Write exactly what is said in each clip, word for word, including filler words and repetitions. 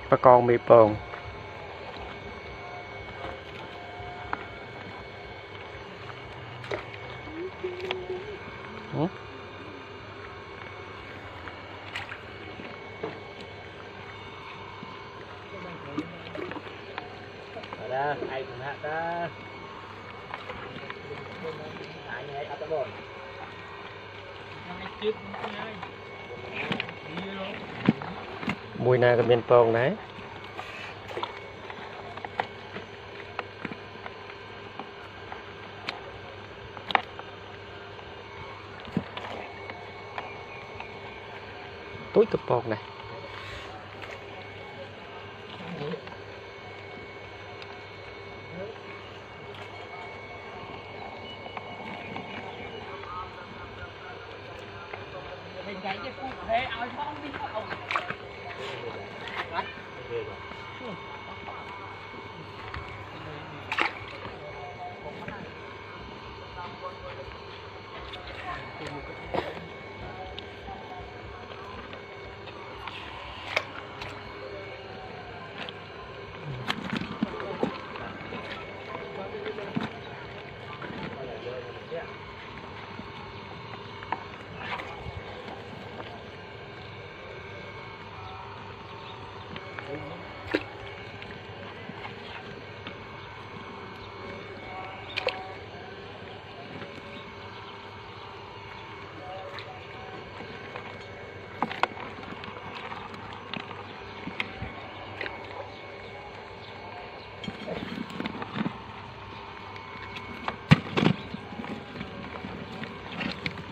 bà con mì bông đó ai cũng hát đó ai nghe ở đó mùi nào cái miền bông đấy túi cặp bông này cái cái phụ thế áo không đi không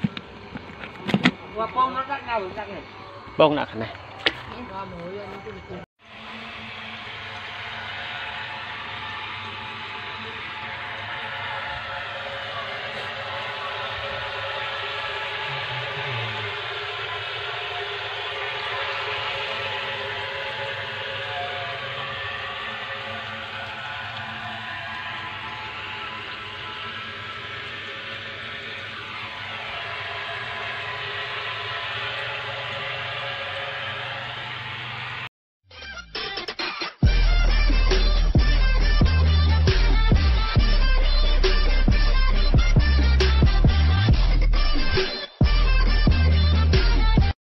bông nó rắc nào rắc này bông nặng này